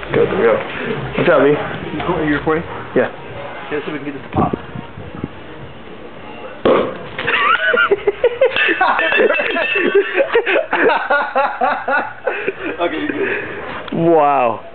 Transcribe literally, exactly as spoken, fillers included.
Go, there we go. What's up, B? Are you recording? Yeah. Okay, let's see if we can get this to pop. Okay, you're good. Wow.